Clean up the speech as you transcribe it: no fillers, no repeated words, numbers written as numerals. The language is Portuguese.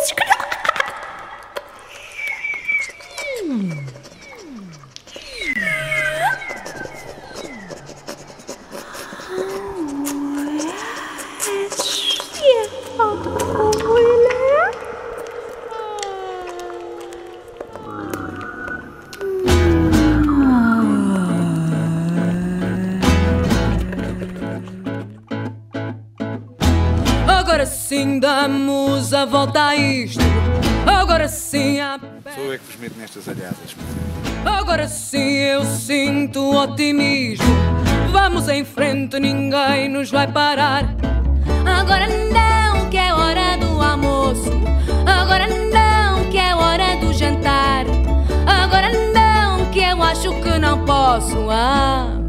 Agora sim damos a volta a isto. Agora sim a... Sou eu que vos meto nestas alhadas. Agora sim eu sinto otimismo. Vamos em frente, ninguém nos vai parar. Agora não, que é hora do almoço. Agora não, que é hora do jantar. Agora não, que eu acho que não posso.